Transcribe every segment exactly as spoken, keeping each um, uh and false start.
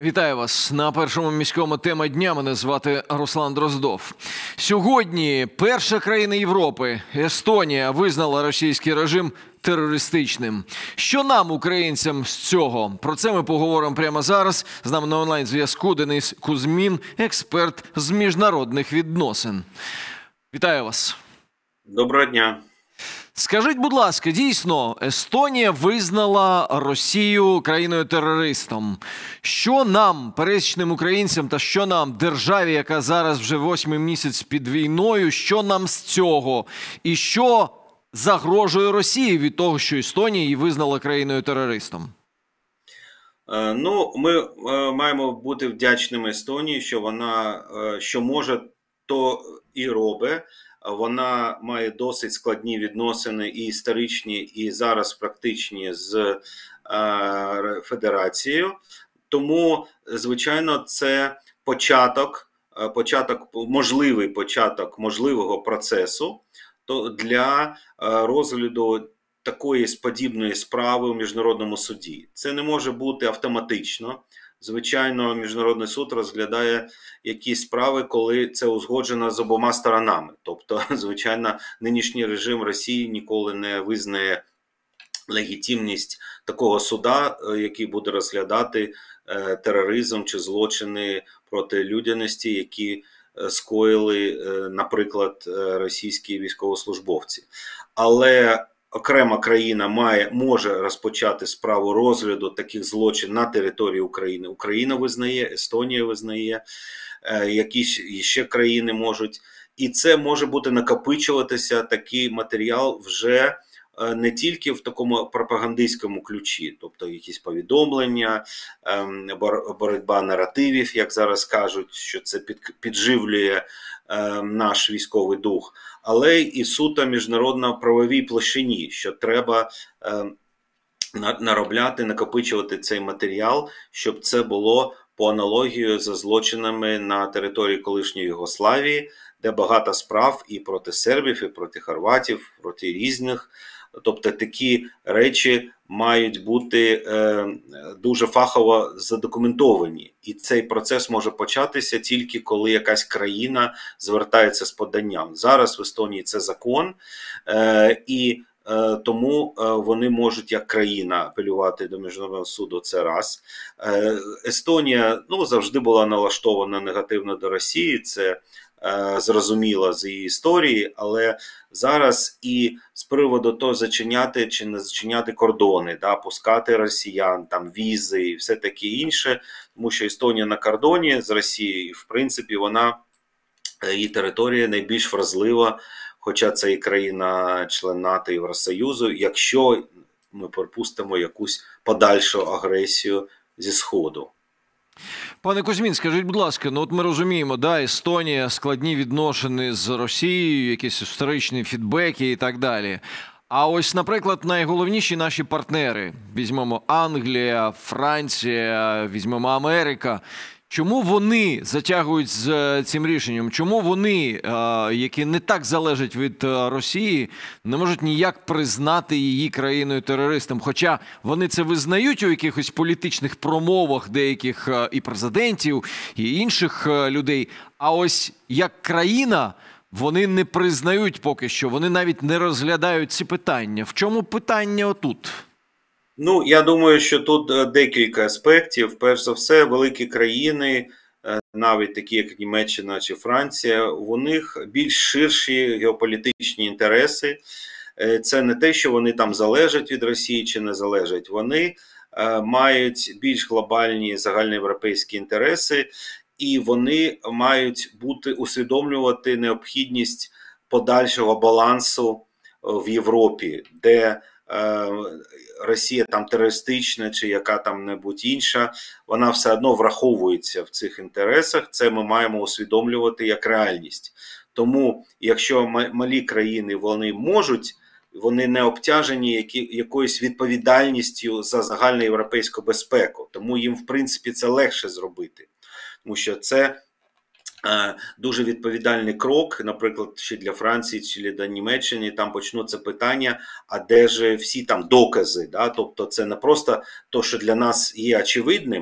Вітаю вас на першому міському тема дня. Мене звати Руслан Дроздов. Сьогодні перша країна Європи, Естонія, визнала російський режим терористичним. Що нам, українцям, з цього? Про це ми поговоримо прямо зараз. З нами на онлайн-зв'язку Денис Кузьмін, експерт з міжнародних відносин. Вітаю вас. Доброго дня. Скажіть, будь ласка, дійсно, Естонія визнала Росію країною-терористом. Що нам, пересічним українцям, та що нам, державі, яка зараз вже восьмий місяць під війною, що нам з цього? І що загрожує Росії від того, що Естонія її визнала країною-терористом? Ну, ми маємо бути вдячними Естонії, що вона, що може, то і робить. Вона має досить складні відносини і історичні, і зараз практичні з е, Федерацією. Тому, звичайно, це початок, початок, можливий початок можливого процесу то для розгляду такої подібної справи у Міжнародному суді. Це не може бути автоматично. Звичайно, Міжнародний суд розглядає якісь справи, коли це узгоджено з обома сторонами. Тобто, звичайно, нинішній режим Росії ніколи не визнає легітимність такого суда, який буде розглядати тероризм чи злочини проти людяності, які скоїли, наприклад, російські військовослужбовці. Але окрема країна має, може розпочати справу розгляду таких злочин на території України. Україна визнає, Естонія визнає, якісь ще країни можуть. І це може бути накопичуватися такий матеріал вже не тільки в такому пропагандистському ключі, тобто якісь повідомлення, боротьба наративів, як зараз кажуть, що це підживлює наш військовий дух, але і суто міжнародно-правовій площині, що треба наробляти, накопичувати цей матеріал, щоб це було по аналогію за злочинами на території колишньої Югославії, де багато справ і проти сербів, і проти хорватів, проти різних. Тобто такі речі мають бути е, дуже фахово задокументовані. І цей процес може початися тільки коли якась країна звертається з поданням. Зараз в Естонії це закон, е, і е, тому е, вони можуть як країна апелювати до Міжнародного суду, це раз. Е, Естонія ну, завжди була налаштована негативно до Росії, це зрозуміло з її історії, але зараз і з приводу того, зачиняти чи не зачиняти кордони, да, пускати росіян, там візи і все таке інше, тому що Естонія на кордоні з Росією, і в принципі вона, її територія найбільш вразлива, хоча це і країна-член НАТО і Євросоюзу, якщо ми припустимо якусь подальшу агресію зі Сходу. Пане Кузьмін, скажіть, будь ласка, ну от ми розуміємо, да, Естонія, складні відносини з Росією, якісь історичні фідбеки і так далі. А ось, наприклад, найголовніші наші партнери, візьмемо Англія, Франція, візьмемо Америка. Чому вони затягують з цим рішенням? Чому вони, які не так залежать від Росії, не можуть ніяк признати її країною-терористом? Хоча вони це визнають у якихось політичних промовах деяких і президентів, і інших людей. А ось як країна вони не признають поки що, вони навіть не розглядають ці питання. В чому питання отут? Ну, я думаю, що тут декілька аспектів. Перш за все, великі країни, навіть такі, як Німеччина чи Франція, у них більш ширші геополітичні інтереси. Це не те, що вони там залежать від Росії чи не залежать. Вони мають більш глобальні загальноєвропейські інтереси, і вони мають бути, усвідомлювати необхідність подальшого балансу в Європі, де Росія там терористична чи яка там небудь інша, вона все одно враховується в цих інтересах. Це ми маємо усвідомлювати як реальність. Тому, якщо малі країни, вони можуть, вони не обтяжені які, якоюсь відповідальністю за загальноєвропейську безпеку. Тому їм, в принципі, це легше зробити. Тому що це дуже відповідальний крок, наприклад, чи для Франції, чи для Німеччини, там почнуться питання, а де ж всі там докази, да? Тобто це не просто те, що для нас є очевидним,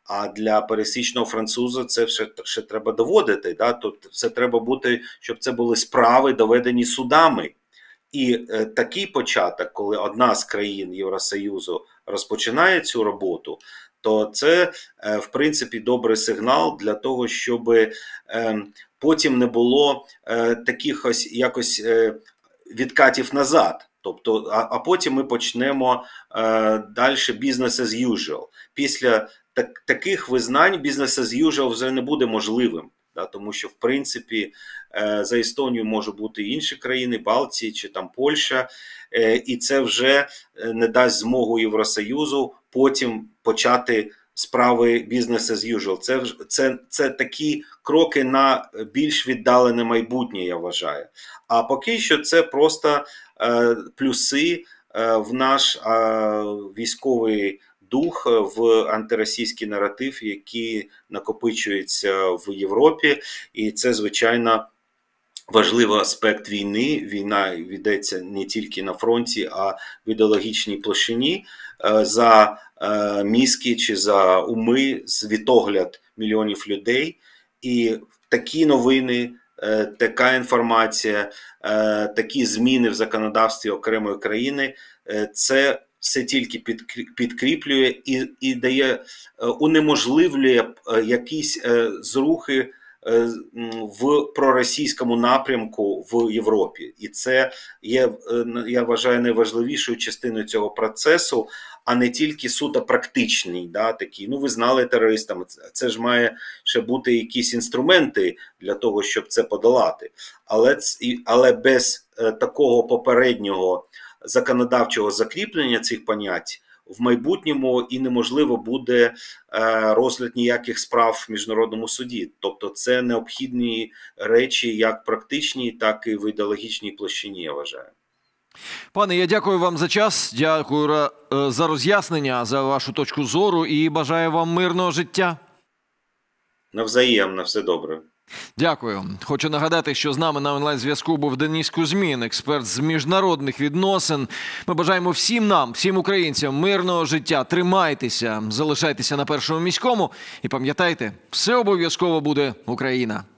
А для пересічного француза це ще, ще треба доводити. Да? Тобто це треба бути, щоб це були справи, доведені судами. І е, такий початок, коли одна з країн Євросоюзу розпочинає цю роботу, то це, е, в принципі, добрий сигнал для того, щоб е, потім не було е, таких ось якось е, відкатів назад. Тобто, а, а потім ми почнемо е, далі business as usual. Після так, таких визнань business as usual вже не буде можливим. Да, тому що, в принципі, е, за Естонію можуть бути і інші країни, Балтії чи там Польща, е, і це вже не дасть змогу Євросоюзу потім почати справи business as usual. Це, це, це такі кроки на більш віддалене майбутнє, я вважаю. А поки що це просто е, плюси е, в наш е, військовий дух, в антиросійський наратив, який накопичується в Європі. І це, звичайно, важливий аспект війни. Війна ведеться не тільки на фронті, а в ідеологічній площині за мізки чи за уми, світогляд мільйонів людей. І такі новини, така інформація, такі зміни в законодавстві окремої країни – це все тільки підкріплює і, і дає, унеможливлює якісь зрухи в проросійському напрямку в Європі. І це є, я вважаю, найважливішою частиною цього процесу, а не тільки суто практичний, да, такий, ну ви знали терористам, це ж має ще бути якісь інструменти для того, щоб це подолати. Але, але без такого попереднього законодавчого закріплення цих понять в майбутньому і неможливо буде розгляд ніяких справ в міжнародному суді. Тобто це необхідні речі як практичні, так і в ідеологічній площині, я вважаю. Пане, я дякую вам за час, дякую за роз'яснення, за вашу точку зору і бажаю вам мирного життя. Навзаєм, на все добре. Дякую. Хочу нагадати, що з нами на онлайн-зв'язку був Деніс Кузьмін, експерт з міжнародних відносин. Ми бажаємо всім нам, всім українцям мирного життя. Тримайтеся, залишайтеся на Першому міському і пам'ятайте, все обов'язково буде Україна.